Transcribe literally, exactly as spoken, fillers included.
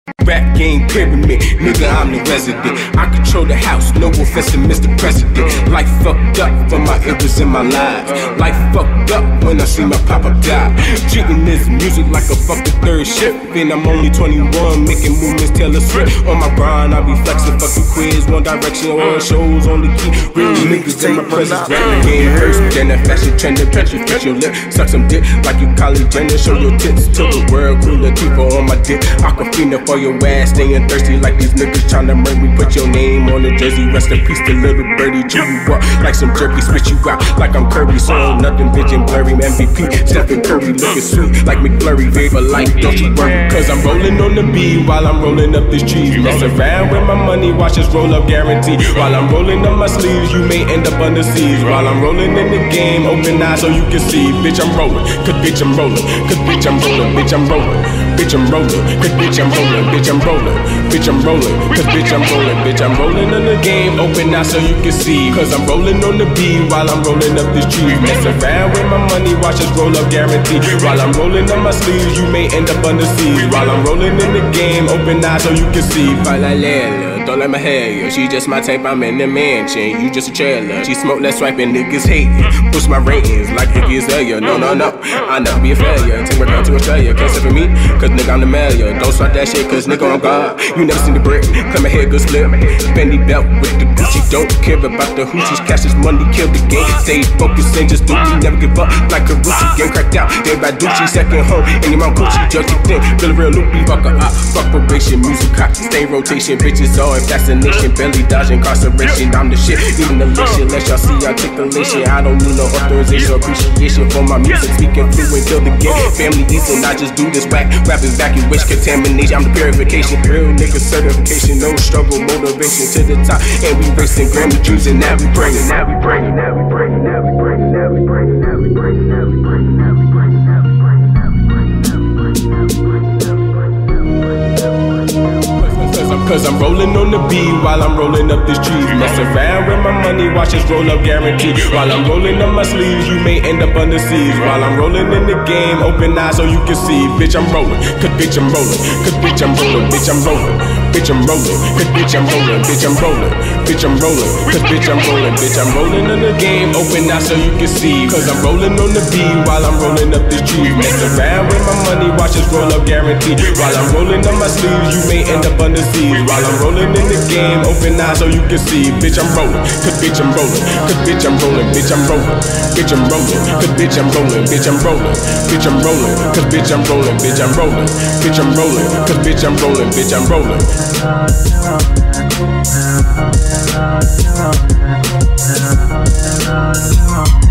Rap game pyramid, nigga, I'm the resident. I control the house, no offense to Mister President. Life fucked up for my illness in my life. Life fucked up when I see my papa die. Treating this music like a fucking third shift. And I'm only twenty-one, making movements, tell a script. On my grind, I be flexing, fucking quiz, one direction, all shows on the key. Real niggas in my presence, rap game first. Then that fashion trend, touch you, touch your lip. Suck some dick like you Kylie Jenner, show your tits to the world. Cooler people on my dick. Aquafina for your ass, staying thirsty like these niggas tryna murder me. Put your name on the jersey, rest in peace to little birdie. Chew you up like some jerky, spit you out like I'm Kirby. So nothing vision blurry, M V P, Stephen Curry, looking sweet like McFlurry. Babe, for life, don't you worry, cause I'm rolling on the beat while I'm rolling up this cheese. Mess around with my money, watch us roll up guarantee. While I'm rolling up my sleeves, you may end up under seas. While I'm rolling in the game, open eyes so you can see. Bitch, I'm rolling, cause bitch, I'm rolling, cause bitch, I'm rolling, bitch, I'm rolling, bitch, I'm rolling, cause bitch, I'm rolling, bitch, I'm rolling, bitch, I'm rolling, cause bitch, I'm rolling, bitch, I'm rolling in the game, open eyes so you can see. Cause I'm rolling on the beat while I'm rolling up this tree. Mess around with my money, watch us roll up guarantee. While I'm rolling up my sleeves, you may end up under seas. While I'm rolling in the game, open eyes so you can see. Falalala, don't let my hair, yeah. She just my type, I'm in the mansion. You just a trailer. She smoke, let's swipe and niggas hate. Push my ratings like Iggy Azalea. No, no, no, I'll never be a failure. Take my girl to Australia, can't sit for me, cause nigga I'm the mayor. Don't start that shit, cause nigga on God. You never seen the brick, come my head good slip. Fendi belt with the Gucci, don't care about the hoochies. Cash is money, kill the game. Stay focused and just do me, never give up like a Rucci. Game cracked out, everybody Gucci, second home. And your mom Gucci, just you think, feel a real loopy, fuck a op. Fuck probation, music hot, stay rotation. Bitches all in fascination, belly dodge incarceration. I'm the shit, even the shit, let y'all see articulation. I don't need no authorization or appreciation for my music. Speaking fluent, kill the game. Family eating, I just do this whack. Rap evacuation, contamination. I'm the purification, real nigga certification. No struggle, motivation to the top. And we racing Grammy Jews and now we bringing, now we bringing, now we bringing, now we bringing, now we bringing, now we bringing, now we bringing, now we bringing, now we bringing, now we bringing, now we bringing, now we bringing, now we bringing, now we bringing. Cause I'm rolling on the beat while I'm rolling up this tree. Mess around with my money, watch us roll up guarantee. While I'm rolling up my sleeves, you may end up under seas. While I'm rolling in the game, open eyes so you can see. Bitch, I'm rolling, cause bitch, I'm rolling, cause bitch, I'm rolling, bitch, I'm rolling, bitch, I'm rolling, cause bitch, I'm rolling, bitch, I'm rolling, bitch, I'm rolling, cause bitch, I'm rolling, bitch, I'm rolling in the game, open eyes so you can see. Cause I'm rolling on the beat while I'm rolling up this tree. Mess around with my money, watch us roll up guarantee. While I'm rolling up my sleeves, you may end up under seas. While I'm rolling in the game, open eyes so you can see. Bitch, I'm rolling, cause bitch, I'm rolling, cause bitch, I'm rolling, bitch, I'm rolling, bitch, I'm rolling, cause bitch, I'm rolling, bitch, I'm rolling, bitch, I'm rolling, cause bitch, I'm rolling, bitch, I'm rolling, bitch, I'm rolling, cause bitch, I'm rolling, bitch, I'm rolling.